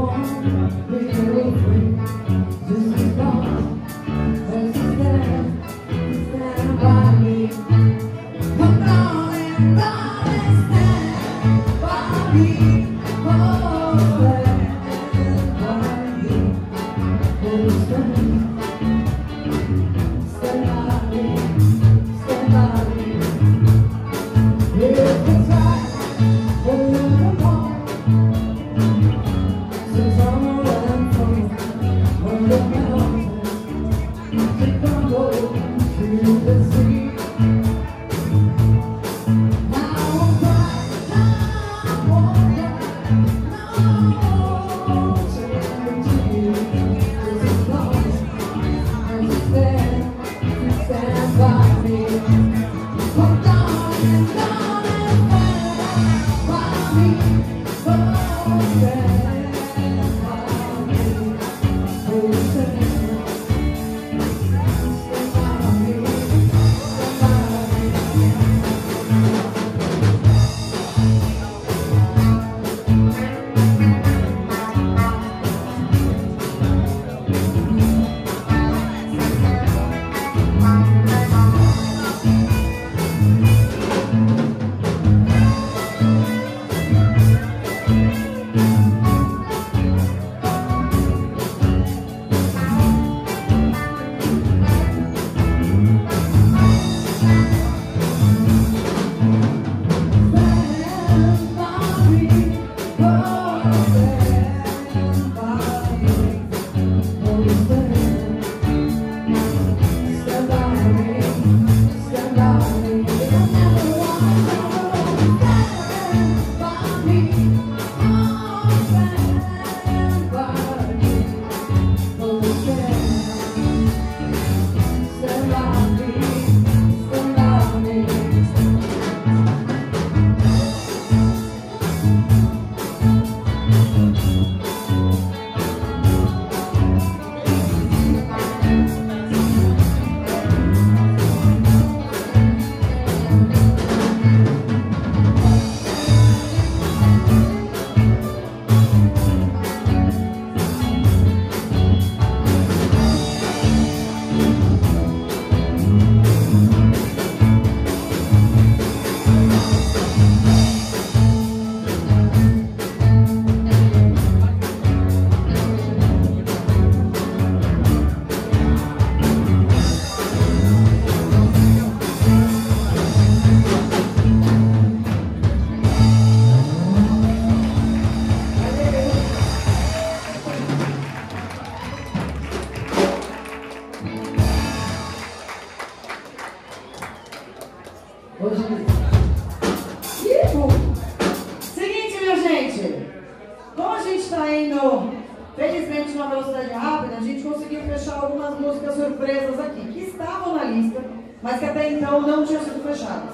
Seguinte, minha gente. Como a gente está indo, felizmente, numa velocidade rápida, a gente conseguiu fechar algumas músicas surpresas aqui, que estavam na lista, mas que até então não tinham sido fechadas.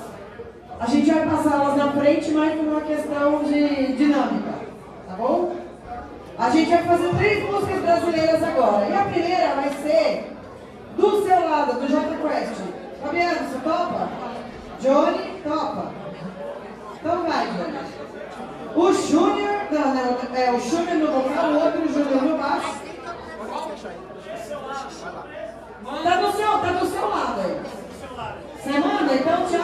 A gente vai passá-las na frente, mas por uma questão de dinâmica, tá bom? A gente vai fazer 3 músicas brasileiras agora. E a primeira vai ser do seu lado, do Jota Quest. Fabiano, você topa? Johnny, topa? Então vai, Johnny. O Júnior, o Júnior no vocal, o outro Júnior no baixo. Tá do seu lado aí. Você manda? Então, tchau.